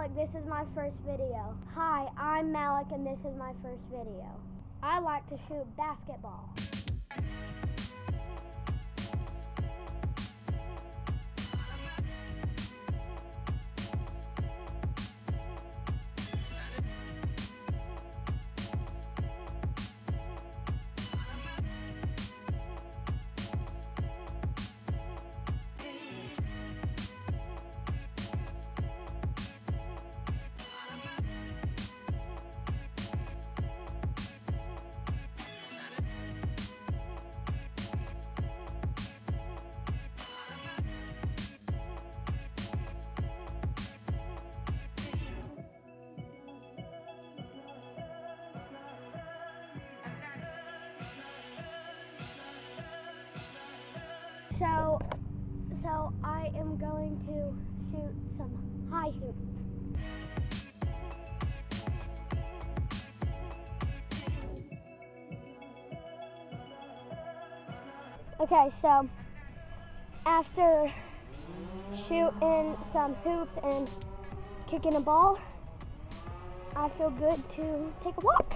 Malik, this is my first video. Hi, I'm Malik and this is my first video. I like to shoot basketball. So I am going to shoot some high hoop. Okay, so after shooting some hoops and kicking a ball, I feel good to take a walk.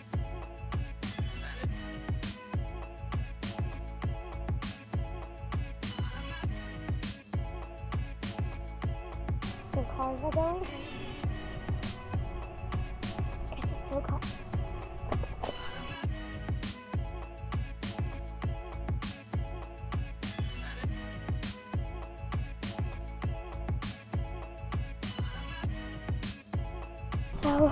The cars are going. Okay, no cars. So,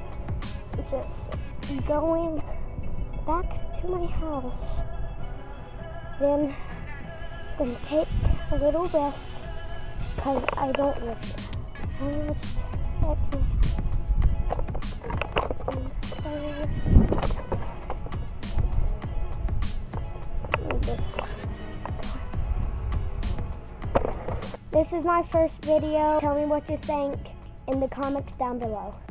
just going back to my house. Then, gonna take a little rest because I don't live here. This is my first video. Tell me what you think in the comments down below.